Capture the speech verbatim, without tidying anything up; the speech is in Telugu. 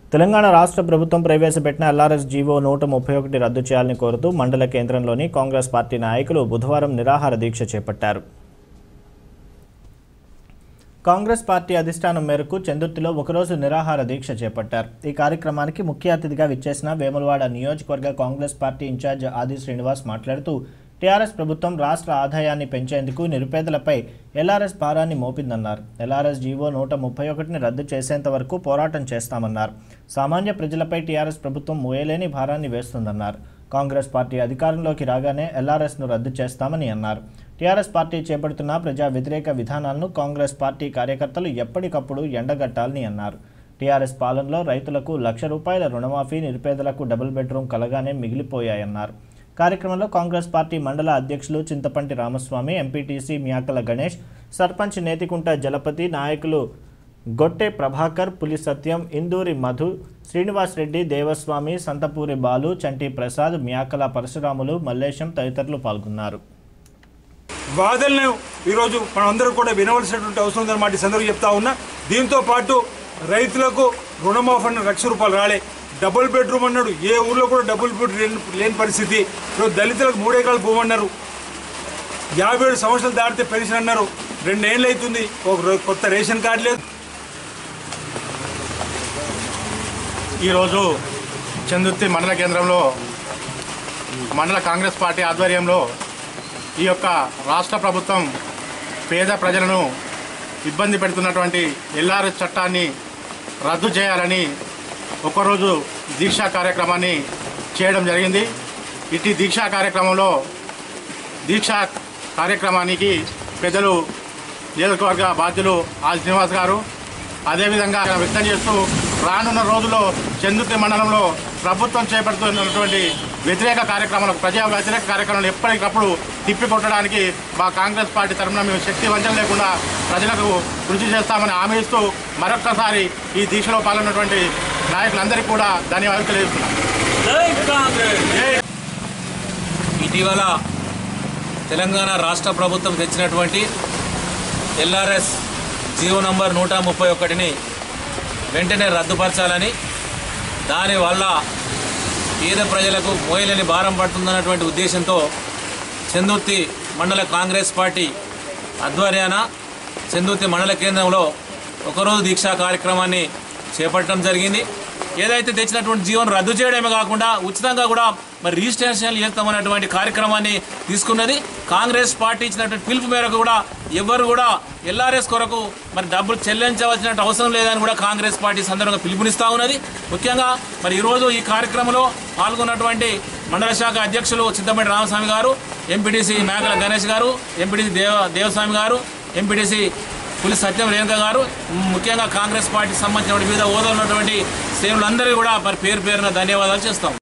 తెలంగాణ రాష్ట్ర ప్రభుత్వం ప్రవేశపెట్టిన ఎల్ఆర్ఎస్ జీవో నూట ముప్పై ఒకటి రద్దు చేయాలని కోరుతూ మండల కేంద్రంలోని కాంగ్రెస్ పార్టీ నాయకులు బుధవారం నిరాహార దీక్ష చేపట్టారు. కాంగ్రెస్ పార్టీ అధిష్టానం మేరకు చందుర్తిలో ఒకరోజు నిరాహార దీక్ష చేపట్టారు. ఈ కార్యక్రమానికి ముఖ్య అతిథిగా విచ్చేసిన వేములవాడ నియోజకవర్గ కాంగ్రెస్ పార్టీ ఇన్ఛార్జ్ ఆది శ్రీనివాస్ మాట్లాడుతూ టీఆర్ఎస్ ప్రభుత్వం రాష్ట్ర ఆదాయాన్ని పెంచేందుకు నిరుపేదలపై ఎల్ఆర్ఎస్ భారాన్ని మోపిందన్నారు. ఎల్ఆర్ఎస్ జీవో నూట ముప్పై ఒకటిని రద్దు చేసేంత వరకు పోరాటం చేస్తామన్నారు. సామాన్య ప్రజలపై టీఆర్ఎస్ ప్రభుత్వం మోయలేని భారాన్ని వేస్తుందన్నారు. కాంగ్రెస్ పార్టీ అధికారంలోకి రాగానే ఎల్ఆర్ఎస్ను రద్దు చేస్తామని అన్నారు. టీఆర్ఎస్ పార్టీ చేపడుతున్న ప్రజా వ్యతిరేక విధానాలను కాంగ్రెస్ పార్టీ కార్యకర్తలు ఎప్పటికప్పుడు ఎండగట్టాలని అన్నారు. టీఆర్ఎస్ పాలనలో రైతులకు లక్ష రూపాయల రుణమాఫీ, నిరుపేదలకు డబుల్ బెడ్రూమ్ కలగానే మిగిలిపోయాయన్నారు. కార్యక్రమంలో కాంగ్రెస్ పార్టీ మండల అధ్యక్షులు చింతపంటి రామస్వామి, ఎంపీటీసీ మ్యాకల గణేష్, సర్పంచ్ నేతికుంట జలపతి, నాయకులు గొట్టె ప్రభాకర్, పులి సత్యం, ఇందూరి మధు, శ్రీనివాస్ రెడ్డి, దేవస్వామి, సంతపూరి బాలు, చంటి ప్రసాద్, మ్యాకల పరశురాములు, మల్లేశం తదితరులు పాల్గొన్నారు. వాదనలు ఈరోజు మనందరూ కూడా వినవలసినటువంటి అవసరం ఉందన్నమాట ఈ సందర్భంగా చెప్తా ఉన్నా. దీంతో పాటు రైతులకు రుణమాఫీ అన్న లక్ష రూపాయలు రాలే, డబుల్ బెడ్రూమ్ అన్నాడు, ఏ ఊళ్ళో కూడా డబుల్ బెడ్రూమ్ లేని పరిస్థితి. ఈరోజు దళితులకు మూడేకాలు భూమి అన్నారు, యాభై ఏడు సంవత్సరాలు దాటితే పెన్షన్ అన్నారు, రెండేళ్ళు అవుతుంది ఒక కొత్త రేషన్ కార్డు లేదు. ఈరోజు చందుర్తి మండల కేంద్రంలో మండల కాంగ్రెస్ పార్టీ ఆధ్వర్యంలో ఈ యొక్క రాష్ట్ర ప్రభుత్వం పేద ప్రజలను ఇబ్బంది పెడుతున్నటువంటి ఎల్ఆర్ఎస్ చట్టాన్ని రద్దు చేయాలని ఒకరోజు దీక్షా కార్యక్రమాన్ని చేయడం జరిగింది. ఇటు దీక్షా కార్యక్రమంలో దీక్షా కార్యక్రమానికి పెద్దలు నియోజకవర్గ బాధ్యులు ఆది శ్రీనివాస్ గారు అదేవిధంగా వ్యక్తం చేస్తూ రానున్న రోజుల్లో చందుర్తి మండలంలో ప్రభుత్వం చేపడుతున్నటువంటి వ్యతిరేక కార్యక్రమాలు, ప్రజా వ్యతిరేక కార్యక్రమాలు ఎప్పటికప్పుడు తిప్పికొట్టడానికి మా కాంగ్రెస్ పార్టీ తరఫున మేము శక్తి వంచన లేకుండా ప్రజలకు కృషి చేస్తామని హామీ ఇస్తూ మరొక్కసారి ఈ దీక్షలో పాల్గొన్నటువంటి నాయకులందరికీ కూడా ధన్యవాదాలు తెలియజేస్తున్నాం. ఇటీవల తెలంగాణ రాష్ట్ర ప్రభుత్వం తెచ్చినటువంటి ఎల్ఆర్ఎస్ జీవో నంబర్ నూట ముప్పై ఒకటిని వెంటనే రద్దుపరచాలని, దానివల్ల పేద ప్రజలకు మోయలేని భారం పడుతుందన్నటువంటి ఉద్దేశంతో చందుర్తి మండల కాంగ్రెస్ పార్టీ ఆధ్వర్యాన చందుర్తి మండల కేంద్రంలో ఒకరోజు దీక్షా కార్యక్రమాన్ని చేపట్టడం జరిగింది. ఏదైతే తెచ్చినటువంటి జీవోను రద్దు చేయడమే కాకుండా ఉచితంగా కూడా మరి రిజిస్ట్రేషన్ చేస్తామన్నటువంటి కార్యక్రమాన్ని తీసుకున్నది. కాంగ్రెస్ పార్టీ ఇచ్చినటువంటి పిలుపు మేరకు కూడా ఎవరు కూడా ఎల్ఆర్ఎస్ కొరకు మరి డబ్బులు చెల్లించవలసిన అవసరం లేదని కూడా కాంగ్రెస్ పార్టీ సందర్భంగా పిలుపునిస్తూ ఉన్నది. ముఖ్యంగా మరి ఈరోజు ఈ కార్యక్రమంలో పాల్గొన్నటువంటి మండల శాఖ అధ్యక్షులు చింతపంటి రామస్వామి గారు, ఎంపీటీసీ మ్యాకల గణేష్ గారు, ఎంపీటీసీ దేవ దేవస్వామి గారు, ఎంపీటీసీ పులి సత్యం రేణుక గారు, ముఖ్యంగా కాంగ్రెస్ పార్టీకి సంబంధించిన వివిధ హోదాలో ఉన్నటువంటి శ్రేణులందరికీ కూడా మరి పేరు పేరున ధన్యవాదాలు చేస్తాం.